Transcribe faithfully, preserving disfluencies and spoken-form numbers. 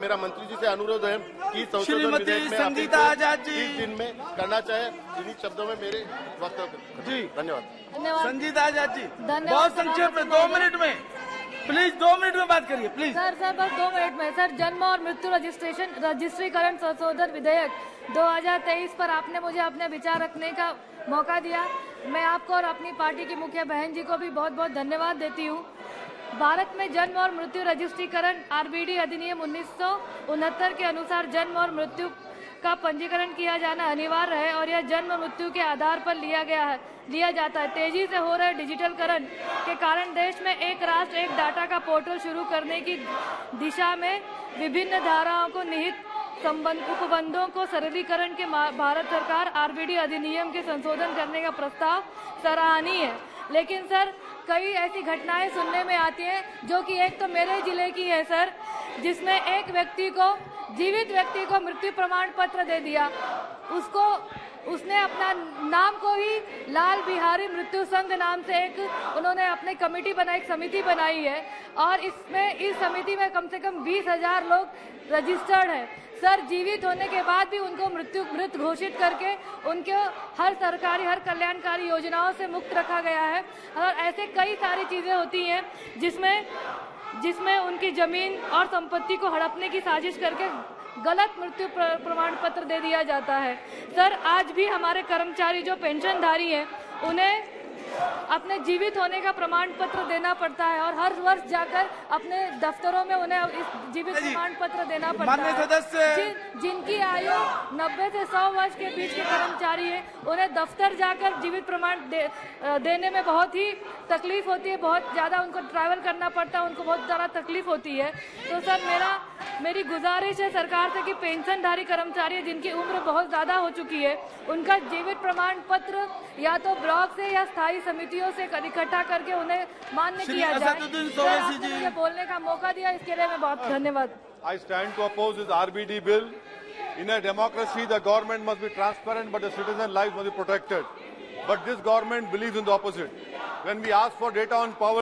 मेरा मंत्री जी से अनुरोध है कि संशोधन श्रीमती विधेयक में संगीता आजाद जी तीस दिन में करना चाहे। इन्हीं शब्दों में मेरे वक्तव्य जी धन्यवाद। धन्यवाद संगीता आजाद जी, धन्यवाद। बहुत संक्षेप में दो मिनट में प्लीज, दो मिनट में बात करिए प्लीज। सर सर बस दो मिनट में सर, जन्म और मृत्यु रजिस्ट्रेशन रजिस्ट्रीकरण संशोधन विधेयक दो हज़ार तेईस पर आपने मुझे अपने विचार रखने का मौका दिया। मैं आपको और अपनी पार्टी की मुखिया बहन जी को भी बहुत बहुत धन्यवाद देती हूँ। भारत में जन्म और मृत्यु रजिस्ट्रीकरण आरबीडी अधिनियम उन्नीस सौ उनहत्तर के अनुसार जन्म और मृत्यु का पंजीकरण किया जाना अनिवार्य है और यह जन्म मृत्यु के आधार पर लिया गया है लिया जाता है। तेजी से हो रहे डिजिटलकरण के कारण देश में एक राष्ट्र एक डाटा का पोर्टल शुरू करने की दिशा में विभिन्न धाराओं को निहित संबंध उपबंधों को सरलीकरण के भारत सरकार आरबीडी अधिनियम के संशोधन करने का प्रस्ताव सराहनीय है। लेकिन सर, कई ऐसी घटनाएं सुनने में आती हैं जो कि एक तो मेरे जिले की है सर, जिसमें एक व्यक्ति को जीवित व्यक्ति को मृत्यु प्रमाण पत्र दे दिया। उसको उसने अपना नाम को ही लाल बिहारी मृत्यु संघ नाम से एक उन्होंने अपनी कमेटी बनाई, एक समिति बनाई है और इसमें इस समिति में कम से कम बीस हजार लोग रजिस्टर्ड है। सर, जीवित होने के बाद भी उनको मृत्यु मृत घोषित करके उनको हर सरकारी हर कल्याणकारी योजनाओं से मुक्त रखा गया है। और ऐसे कई सारी चीजें होती हैं जिसमें जिसमें उनकी जमीन और संपत्ति को हड़पने की साजिश करके गलत मृत्यु प्रमाण पत्र दे दिया जाता है। सर, आज भी हमारे कर्मचारी जो पेंशनधारी हैं उन्हें अपने जीवित होने का प्रमाण पत्र देना पड़ता है और हर वर्ष जाकर अपने दफ्तरों में उन्हें इस जीवित प्रमाण पत्र देना पड़ता है। सदस्य जिन, जिनकी आयु नब्बे से सौ वर्ष के बीच के कर्मचारी हैं उन्हें दफ्तर जाकर जीवित प्रमाण दे, देने में बहुत ही तकलीफ होती है, बहुत ज्यादा उनको ट्रैवल करना पड़ता है, उनको बहुत ज्यादा तकलीफ होती है। तो सर, मेरा मेरी गुजारिश है सरकार से कि पेंशनधारी कर्मचारी जिनकी उम्र बहुत ज्यादा हो चुकी है उनका जीवित प्रमाण पत्र या तो ब्लॉक से या स्थायी समितियों से इकट्ठा करके उन्हें मान्य किया जाए। आपने मुझे बोलने का मौका दिया, इसके लिए मैं बहुत धन्यवाद। I stand to oppose this R B D bill. In a democracy, the government must be transparent, but the citizen lives must be protected. But this government believes in the opposite. When we ask for data on power